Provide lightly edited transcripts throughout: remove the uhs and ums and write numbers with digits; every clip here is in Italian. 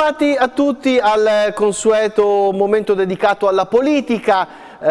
Bentrovati a tutti al consueto momento dedicato alla politica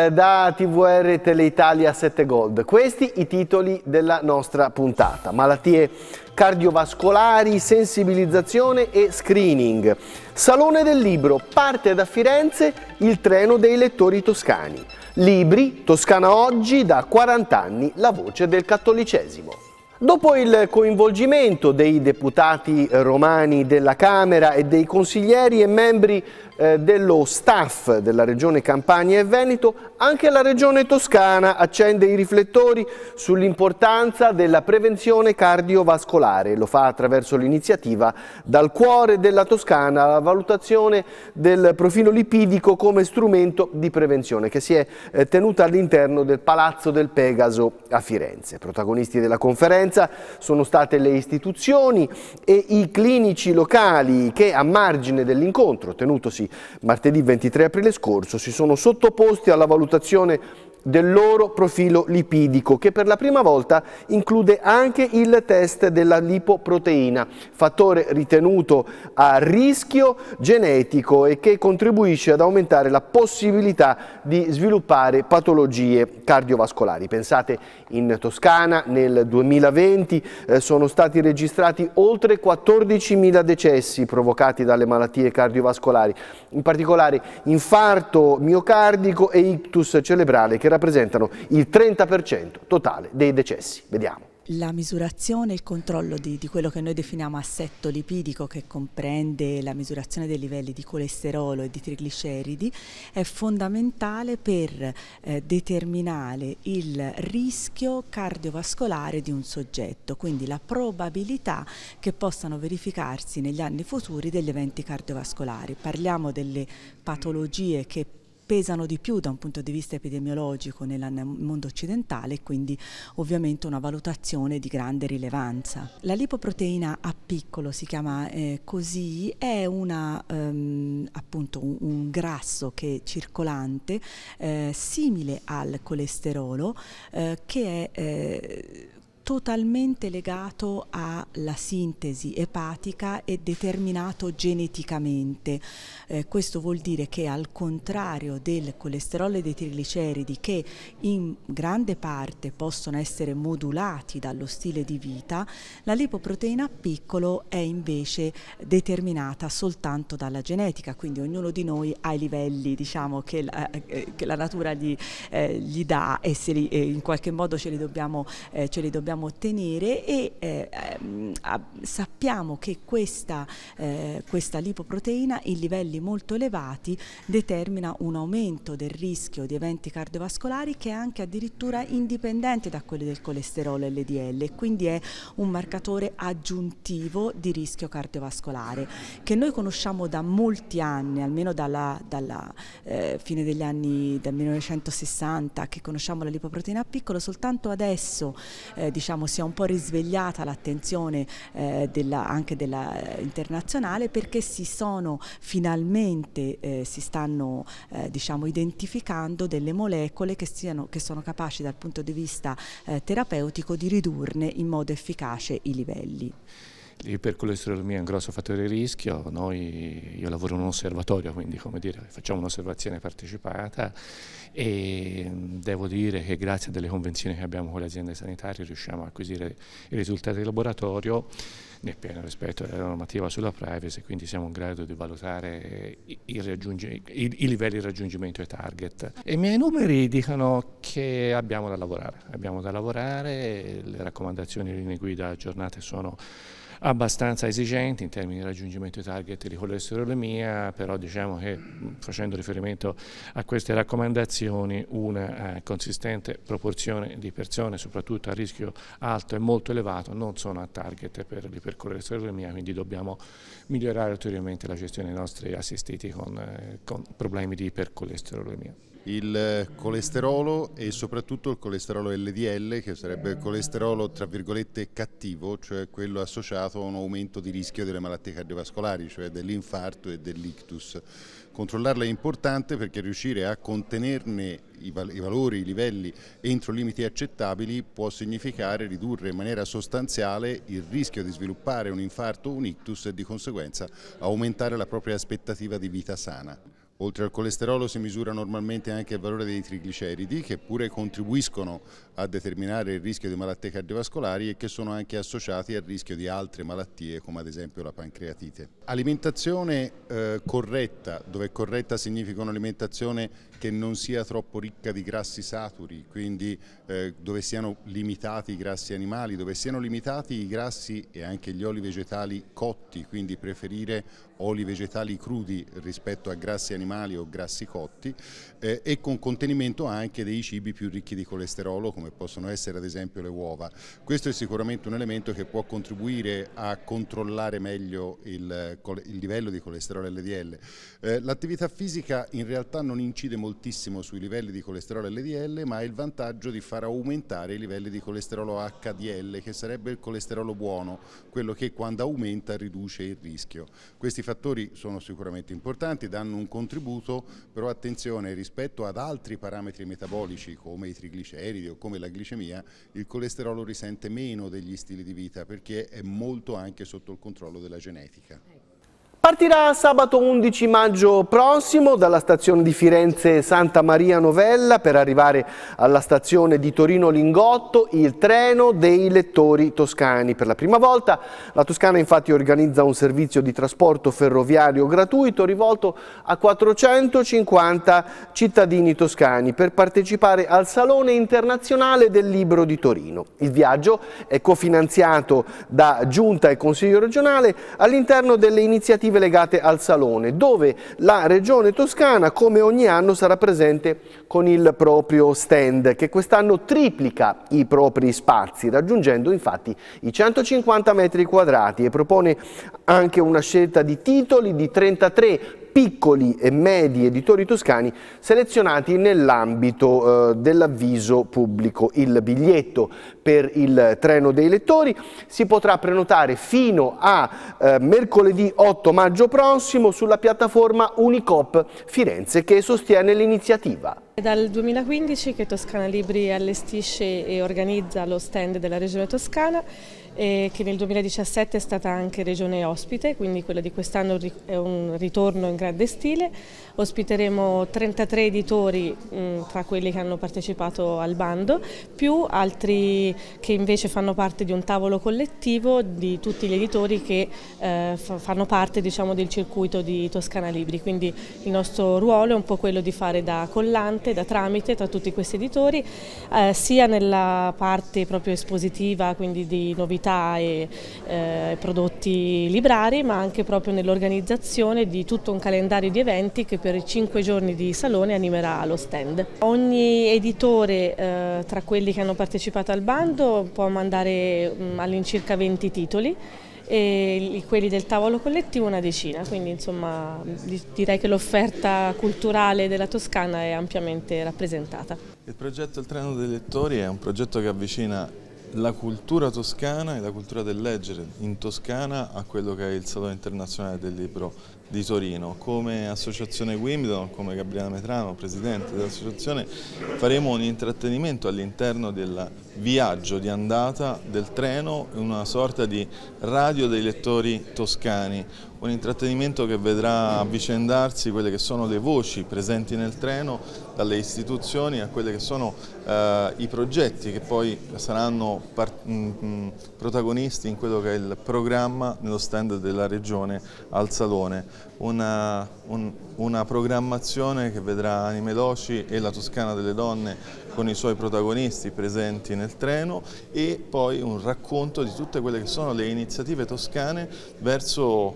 da TVR Teleitalia 7 Gold. Questi i titoli della nostra puntata: malattie cardiovascolari, sensibilizzazione e screening. Salone del Libro, parte da Firenze il treno dei lettori toscani. Libri, Toscana oggi, da 40 anni la voce del cattolicesimo. Dopo il coinvolgimento dei deputati romani della Camera e dei consiglieri e membri dello staff della Regione Campania e Veneto, anche la Regione Toscana accende i riflettori sull'importanza della prevenzione cardiovascolare. Lo fa attraverso l'iniziativa Dal cuore della Toscana, la valutazione del profilo lipidico come strumento di prevenzione, che si è tenuta all'interno del Palazzo del Pegaso a Firenze. Protagonisti della conferenza sono state le istituzioni e i clinici locali che, a margine dell'incontro tenutosi martedì 23 aprile scorso, si sono sottoposti alla valutazione del loro profilo lipidico, che per la prima volta include anche il test della lipoproteina, fattore ritenuto a rischio genetico e che contribuisce ad aumentare la possibilità di sviluppare patologie cardiovascolari. Pensate, in Toscana nel 2020 sono stati registrati oltre 14.000 decessi provocati dalle malattie cardiovascolari, in particolare infarto miocardico e ictus cerebrale, che rappresentano il 30% totale dei decessi. Vediamo. La misurazione e il controllo di quello che noi definiamo assetto lipidico, che comprende la misurazione dei livelli di colesterolo e di trigliceridi, è fondamentale per determinare il rischio cardiovascolare di un soggetto, quindi la probabilità che possano verificarsi negli anni futuri degli eventi cardiovascolari. Parliamo delle patologie che pesano di più da un punto di vista epidemiologico nel mondo occidentale, e quindi ovviamente una valutazione di grande rilevanza. La lipoproteina A piccolo, si chiama così, è appunto un grasso che è circolante, simile al colesterolo, che è totalmente legato alla sintesi epatica e determinato geneticamente. Questo vuol dire che, al contrario del colesterolo e dei trigliceridi, che in grande parte possono essere modulati dallo stile di vita, la lipoproteina A piccolo è invece determinata soltanto dalla genetica, quindi ognuno di noi ha i livelli, diciamo, che la natura gli dà, e in qualche modo ce li dobbiamo ottenere, e sappiamo che questa lipoproteina in livelli molto elevati determina un aumento del rischio di eventi cardiovascolari che è anche addirittura indipendente da quelli del colesterolo LDL, e quindi è un marcatore aggiuntivo di rischio cardiovascolare che noi conosciamo da molti anni, almeno dalla fine degli anni del 1960, che conosciamo la lipoproteina A piccolo. Soltanto adesso diciamo si è un po' risvegliata l'attenzione anche della internazionale, perché si stanno diciamo identificando delle molecole che sono capaci dal punto di vista terapeutico di ridurne in modo efficace i livelli. L'ipercolesterolemia è un grosso fattore di rischio. Io lavoro in un osservatorio, quindi, come dire, facciamo un'osservazione partecipata, e devo dire che grazie a delle convenzioni che abbiamo con le aziende sanitarie riusciamo a acquisire i risultati di laboratorio nel pieno rispetto alla normativa sulla privacy, quindi siamo in grado di valutare i livelli di raggiungimento ai target. E i miei numeri dicono che abbiamo da lavorare, le raccomandazioni e le linee guida aggiornate sono abbastanza esigenti in termini di raggiungimento di target di colesterolemia, però diciamo che, facendo riferimento a queste raccomandazioni, una consistente proporzione di persone, soprattutto a rischio alto e molto elevato, non sono a target per l'ipercolesterolemia, quindi dobbiamo migliorare ulteriormente la gestione dei nostri assistiti con problemi di ipercolesterolemia. Il colesterolo, e soprattutto il colesterolo LDL, che sarebbe il colesterolo tra virgolette cattivo, cioè quello associato associato a un aumento di rischio delle malattie cardiovascolari, cioè dell'infarto e dell'ictus. Controllarla è importante perché riuscire a contenerne i valori, i livelli entro limiti accettabili può significare ridurre in maniera sostanziale il rischio di sviluppare un infarto o un ictus e di conseguenza aumentare la propria aspettativa di vita sana. Oltre al colesterolo si misura normalmente anche il valore dei trigliceridi, che pure contribuiscono a determinare il rischio di malattie cardiovascolari e che sono anche associati al rischio di altre malattie come ad esempio la pancreatite. Alimentazione corretta, dove corretta significa un'alimentazione che non sia troppo ricca di grassi saturi, quindi dove siano limitati i grassi animali, dove siano limitati i grassi e anche gli oli vegetali cotti, quindi preferire oli vegetali crudi rispetto a grassi animali o grassi cotti, e con contenimento anche dei cibi più ricchi di colesterolo come possono essere ad esempio le uova. Questo è sicuramente un elemento che può contribuire a controllare meglio il livello di colesterolo LDL. L'attività fisica in realtà non incide moltissimo sui livelli di colesterolo LDL, ma ha il vantaggio di far aumentare i livelli di colesterolo HDL, che sarebbe il colesterolo buono, quello che quando aumenta riduce il rischio. Questi fattori sono sicuramente importanti, danno un contributo, però attenzione, rispetto ad altri parametri metabolici come i trigliceridi o come la glicemia, il colesterolo risente meno degli stili di vita perché è molto anche sotto il controllo della genetica. Partirà sabato 11 maggio prossimo dalla stazione di Firenze Santa Maria Novella per arrivare alla stazione di Torino Lingotto il treno dei lettori toscani. Per la prima volta la Toscana infatti organizza un servizio di trasporto ferroviario gratuito rivolto a 450 cittadini toscani per partecipare al Salone Internazionale del Libro di Torino. Il viaggio è cofinanziato da Giunta e Consiglio regionale all'interno delle iniziative legate al Salone, dove la Regione Toscana, come ogni anno, sarà presente con il proprio stand, che quest'anno triplica i propri spazi, raggiungendo infatti i 150 metri quadrati, e propone anche una scelta di titoli di 33 piccoli e medi editori toscani selezionati nell'ambito dell'avviso pubblico. Il biglietto per il treno dei lettori si potrà prenotare fino a mercoledì 8 maggio prossimo sulla piattaforma Unicoop Firenze, che sostiene l'iniziativa. È dal 2015 che Toscana Libri allestisce e organizza lo stand della Regione Toscana, che nel 2017 è stata anche regione ospite, quindi quello di quest'anno è un ritorno in grande stile. Ospiteremo 33 editori tra quelli che hanno partecipato al bando, più altri che invece fanno parte di un tavolo collettivo di tutti gli editori che fanno parte, diciamo, del circuito di Toscana Libri. Quindi il nostro ruolo è un po' quello di fare da collante, da tramite tra tutti questi editori, sia nella parte proprio espositiva, quindi di novità e prodotti librari, ma anche proprio nell'organizzazione di tutto un calendario di eventi che per i 5 giorni di salone animerà lo stand. Ogni editore tra quelli che hanno partecipato al bando può mandare all'incirca 20 titoli, e quelli del tavolo collettivo una decina, quindi insomma direi che l'offerta culturale della Toscana è ampiamente rappresentata. Il progetto Il Treno dei Lettori è un progetto che avvicina la cultura toscana e la cultura del leggere in Toscana a quello che è il Salone Internazionale del Libro di Torino. Come associazione Wimbledon, come Gabriele Metrano, presidente dell'associazione, faremo un intrattenimento all'interno del viaggio di andata del treno, una sorta di radio dei lettori toscani, un intrattenimento che vedrà avvicendarsi quelle che sono le voci presenti nel treno, dalle istituzioni a quelle che sono i progetti che poi saranno protagonisti in quello che è il programma nello stand della Regione al Salone. Una programmazione che vedrà Anime Doci e la Toscana delle Donne con i suoi protagonisti presenti nel treno, e poi un racconto di tutte quelle che sono le iniziative toscane verso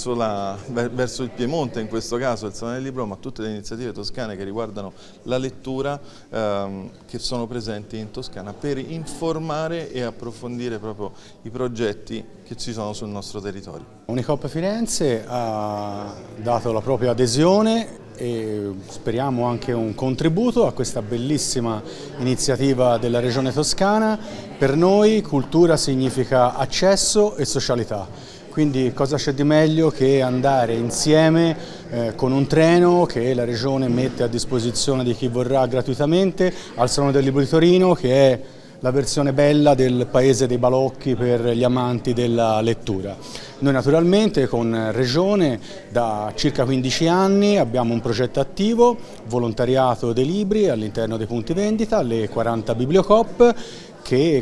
il Piemonte, in questo caso il Salone del Libro, ma tutte le iniziative toscane che riguardano la lettura che sono presenti in Toscana, per informare e approfondire proprio i progetti che ci sono sul nostro territorio. Unicoop Firenze ha dato la propria adesione e speriamo anche un contributo a questa bellissima iniziativa della Regione Toscana. Per noi cultura significa accesso e socialità, quindi cosa c'è di meglio che andare insieme con un treno che la Regione mette a disposizione di chi vorrà gratuitamente al Salone del Libro di Torino, che è la versione bella del Paese dei Balocchi per gli amanti della lettura. Noi naturalmente con Regione da circa 15 anni abbiamo un progetto attivo, volontariato dei libri all'interno dei punti vendita, le 40 Bibliocoop, che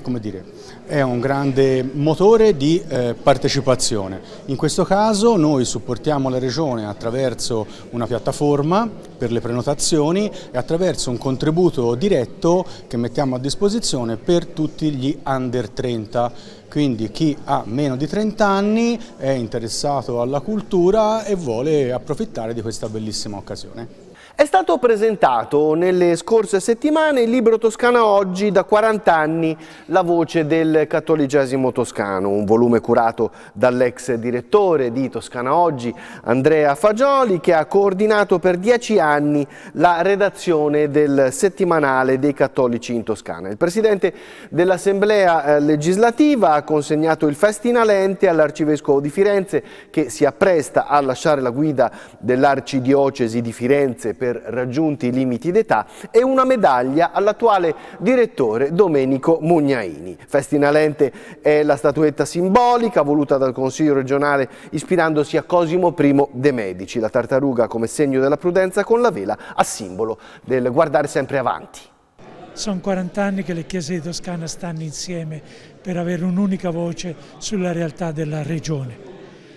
è un grande motore di partecipazione. In questo caso noi supportiamo la Regione attraverso una piattaforma per le prenotazioni e attraverso un contributo diretto che mettiamo a disposizione per tutti gli under 30, quindi chi ha meno di 30 anni è interessato alla cultura e vuole approfittare di questa bellissima occasione. È stato presentato nelle scorse settimane il libro Toscana Oggi, da 40 anni la voce del cattolicesimo toscano, un volume curato dall'ex direttore di Toscana Oggi, Andrea Fagioli, che ha coordinato per 10 anni la redazione del settimanale dei cattolici in Toscana. Il presidente dell'Assemblea legislativa ha consegnato il festinalente all'Arcivescovo di Firenze, che si appresta a lasciare la guida dell'Arcidiocesi di Firenze per raggiunti i limiti d'età, e una medaglia all'attuale direttore Domenico Mugnaini. Festinalente è la statuetta simbolica voluta dal Consiglio regionale ispirandosi a Cosimo I de' Medici, la tartaruga come segno della prudenza con la vela a simbolo del guardare sempre avanti. Sono 40 anni che le chiese di Toscana stanno insieme per avere un'unica voce sulla realtà della regione.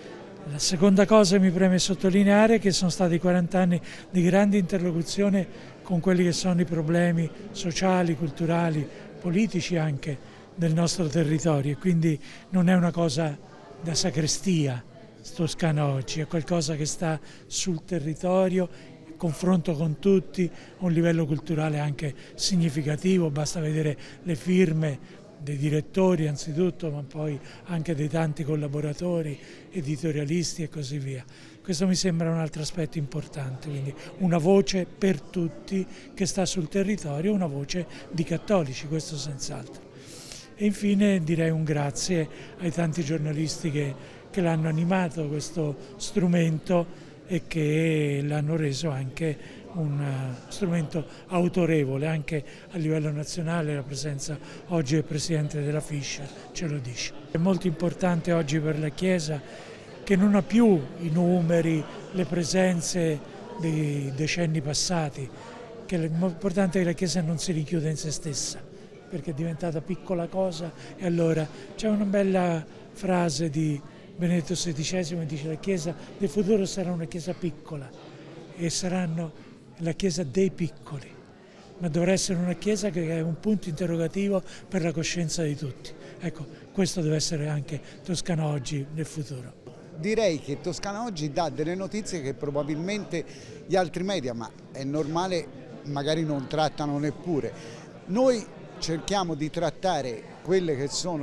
La seconda cosa che mi preme sottolineare è che sono stati 40 anni di grande interlocuzione con quelli che sono i problemi sociali, culturali, politici anche del nostro territorio, e quindi non è una cosa da sacrestia Toscana Oggi, è qualcosa che sta sul territorio, confronto con tutti, a un livello culturale anche significativo, basta vedere le firme dei direttori anzitutto, ma poi anche dei tanti collaboratori, editorialisti e così via. Questo mi sembra un altro aspetto importante, quindi una voce per tutti che sta sul territorio, una voce di cattolici, questo senz'altro. E infine direi un grazie ai tanti giornalisti che l'hanno animato questo strumento e che l'hanno reso anche un strumento autorevole anche a livello nazionale. La presenza oggi del Presidente della Fischer ce lo dice. È molto importante oggi per la Chiesa, che non ha più i numeri, le presenze dei decenni passati, che è importante che la Chiesa non si rinchiuda in se stessa, perché è diventata piccola cosa. E allora c'è una bella frase di Benedetto XVI che dice: la Chiesa del futuro sarà una Chiesa piccola e saranno la Chiesa dei piccoli, ma dovrà essere una Chiesa che è un punto interrogativo per la coscienza di tutti. Ecco, questo deve essere anche Toscana Oggi nel futuro. Direi che Toscana Oggi dà delle notizie che probabilmente gli altri media, ma è normale, magari non trattano neppure. Noi cerchiamo di trattare quelle che sono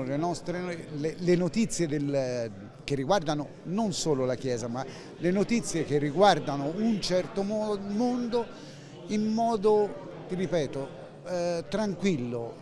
le notizie che riguardano non solo la Chiesa, ma le notizie che riguardano un certo mondo in modo, ti ripeto, tranquillo,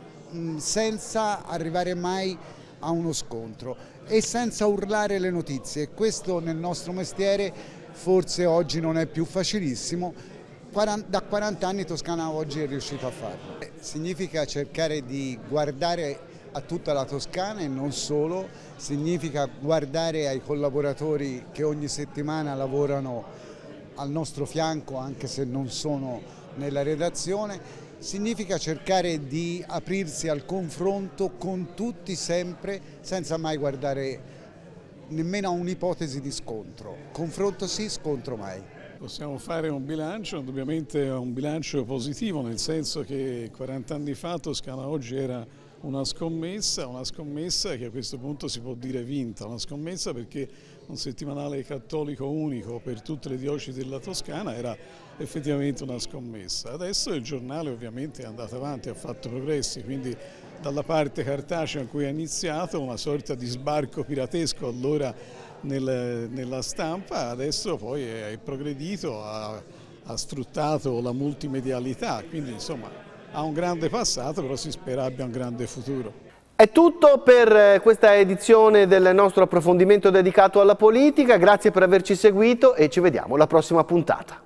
senza arrivare mai a uno scontro e senza urlare le notizie. Questo nel nostro mestiere forse oggi non è più facilissimo. Da 40 anni Toscana Oggi è riuscito a farlo. Significa cercare di guardare a tutta la Toscana e non solo, significa guardare ai collaboratori che ogni settimana lavorano al nostro fianco, anche se non sono nella redazione, significa cercare di aprirsi al confronto con tutti sempre, senza mai guardare nemmeno a un'ipotesi di scontro. Confronto sì, scontro mai. Possiamo fare un bilancio, indubbiamente un bilancio positivo, nel senso che 40 anni fa Toscana Oggi era una scommessa che a questo punto si può dire vinta, una scommessa perché un settimanale cattolico unico per tutte le diocesi della Toscana era effettivamente una scommessa. Adesso il giornale ovviamente è andato avanti, ha fatto progressi, quindi dalla parte cartacea in cui è iniziato una sorta di sbarco piratesco allora nella stampa, adesso poi è progredito, ha ha sfruttato la multimedialità, quindi insomma ha un grande passato, però si spera abbia un grande futuro. È tutto per questa edizione del nostro approfondimento dedicato alla politica, grazie per averci seguito e ci vediamo alla prossima puntata.